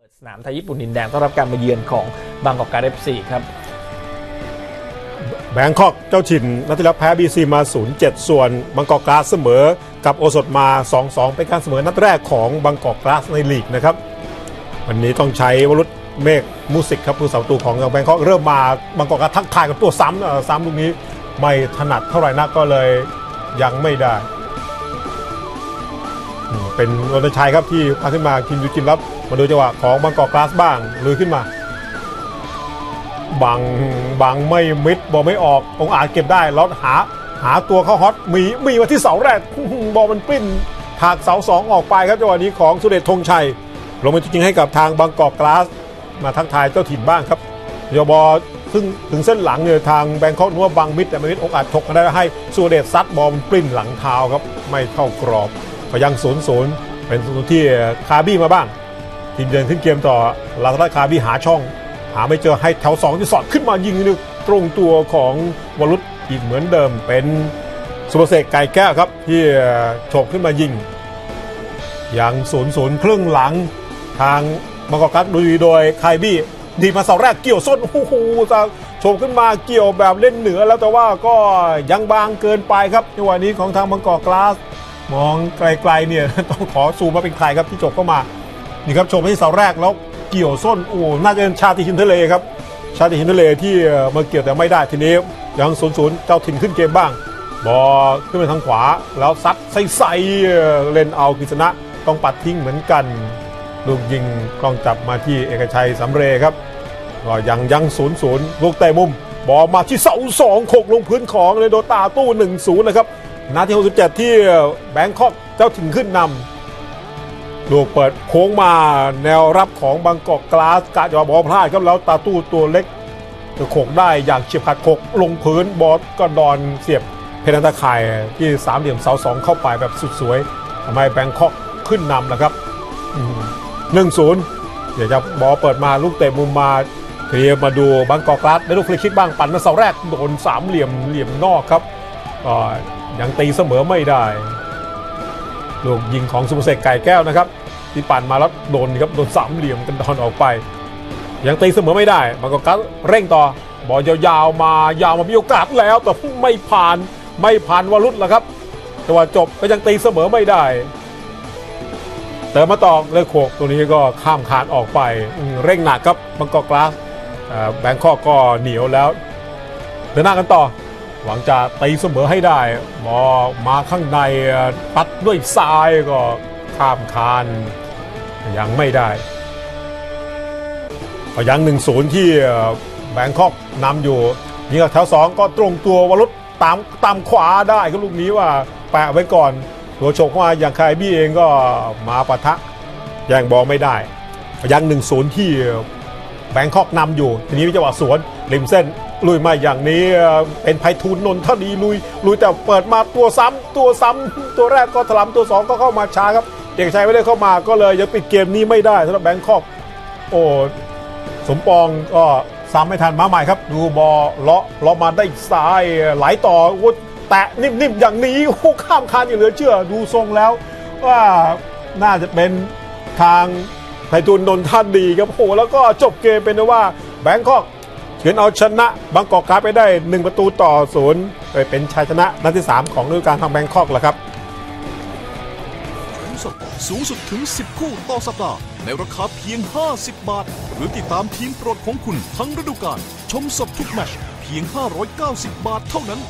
สนามไทยญี่ปุ่นดินแดงต้อนรับการมาเยือนของบางกอกการ์ด FC ครับแบงคอกเจ้าถิ่นนัดที่แล้วแพ้ BC มา 0-7 ส่วนบางกอกกราสเสมอกับโอสถมา 2-2 เป็นการเสมอนัดแรกของบางกอกกราสในลีกนะครับวันนี้ต้องใช้วรุษเมฆมูสิกครับผู้สาประตูของแบงคอกเริ่มมาบางกอกกราสทักทายกับตัวซ้ำลูกนี้ไม่ถนัดเท่าไหร่นักก็เลยยังไม่ได้เป็นรณชัยครับที่พาขึ้นมาคิมยูจินรับมาดูจังหวะของบางกอกกราสบ้างลุยขึ้นมาบังไม่มิดบอลไม่ออกองอาจเก็บได้แล้วหาตัวเข้าฮอตมีมาที่เสาแรกบอลมันปริ้นถากเสาสองออกไปครับจังหวะนี้ของสุเดชธงชัยลงมาจริงๆให้กับทางบางกอกกราสมาทักทายเจ้าถิ่นบ้างครับยบซึ่งถึงเส้นหลังเนี่ยทางแบงคอกนึกว่าบังมิดแต่ไม่มิดองอาจถกมาได้ให้สุเดชซัดบอลมันปริ้นหลังเท้าครับไม่เข้ากรอบก็ยัง 0-0 เป็น0ที่คาบี้มาบ้างทีมเยือนขึ้นเกมต่อลาซาด้าคาบี้หาช่องหาไม่เจอให้แถว2ที่สอดขึ้นมายิงนึกตรงตัวของวรุษอีกเหมือนเดิมเป็นสุภเสกไก่แก้วครับที่โฉบขึ้นมายิงอย่าง 0-0 ครึ่งหลังทางบางกอกกราสโดยคาบี้ดีมาเสาแรกเกี่ยวส้นโอ้โหจะโฉบขึ้นมาเกี่ยวแบบเล่นเหนือแล้วแต่ว่าก็ยังบางเกินไปครับในวันนี้ของทางบางกอกกราสมองไกลๆเนี่ยต้องขอซูมมาเป็นใครครับที่โฉบเข้ามานี่ครับโฉบไปที่เสาแรกแล้วเกี่ยวส้นโอ้น่าจะเป็นชาติหินทะเลครับชาติหินทะเลที่มาเกี่ยวแต่ไม่ได้ทีนี้ยัง 0-0 เจ้าถิ่นขึ้นเกมบ้างบอลขึ้นไปทางขวาแล้วซัดใส่เล่นเอากฤษณะต้องปัดทิ้งเหมือนกันลูกยิงกล้องจับมาที่เอกชัยสำเร็จครับก็ยัง 0-0 ลูกเตะมุมบอลมาที่เสา2โขกลงพื้นของเลยโดตาตู้ 1-0 นะครับนาที67ที่แบงคอกเจ้าถิ่นขึ้นนำลูกเปิดโค้งมาแนวรับของบางกอกกราสกะจะบอลพลาดครับแล้วตาตู้ตัวเล็กจะโขกได้อย่างเฉียบขาดโขกลงพื้นบอลก็ดอนเสียบเพนันตาข่ายที่สามเหลี่ยมเสา2เข้าไปแบบสุดสวยทำให้แบงคอกขึ้นนำนะครับ 1-0 เดี๋ยวจะบอลเปิดมาลูกเตะมุมมาเทียมาดูบางกอกกราสได้ลูกฟรีคิกบ้างปั่นมาเสาแรกโดนสามเหลี่ยมนอกครับยังตีเสมอไม่ได้ลูกยิงของสุภเสกไก่แก้วนะครับที่ปั่นมาแล้วโดนครับโดนสามเหลี่ยมกันดอนออกไปยังตีเสมอไม่ได้บางกอกกราสเร่งต่อบอลยาวมามีโอกาสแล้วแต่ไม่ผ่านวรุษแล้วครับแต่ว่าจบก็ยังตีเสมอไม่ได้เติมมาต่อเลยโขกตัวนี้ก็ข้ามคานออกไปเร่งหนักครับบางกอกกราสแบงคอกก็เหนียวแล้วเดินหน้ากันต่อหวังจะตีเสมอให้ได้บอลมาข้างในปัดด้วยซ้ายก็ข้ามคานยังไม่ได้ก็ยัง 1-0 ที่แบงคอกนำอยู่ยิงกับแถว2ก็ตรงตัววรุษตามขวาได้ก็ลูกนี้ว่าแปะไว้ก่อนตัวโฉบเข้ามาอย่างคายบี้เองก็มาปะทะแย่งบอลไม่ได้ยัง 1-0 ที่แบงคอกนำอยู่ทีนี้จังหวะสวนริมเส้นลุยมาอย่างนี้เป็นไพฑูรย์นนทดีลุยแต่เปิดมาตัวซ้ำตัวแรกก็ถลำตัว2ก็เข้ามาช้าครับเอกชัยไม่ได้เข้ามาก็เลยยังปิดเกมนี้ไม่ได้สำหรับแบงคอกโอ้สมปองก็ซ้ำไม่ทันมาใหม่ครับดูบอลเลาะมาได้ซ้ายไหลต่อแตะนิ่มๆอย่างนี้ข้ามคานอย่างเหลือเชื่อดูทรงแล้วว่าน่าจะเป็นทางไพฑูรย์นนทดีครับโอ้แล้วก็จบเกมเป็นว่าแบงคอกเฉือนเอาชนะบางกอกกราสไปได้1-0ไปเป็นชัยชนะนัดที่3ของฤดูกาลทางแบงคอกแล้วครับสูงสุดถึง10คู่ต่อสัปดาห์ในราคาเพียง50 บาทหรือติดตามทีมโปรดของคุณทั้งฤดูกาลชมสดทุกแมตช์เพียง590 บาทเท่านั้น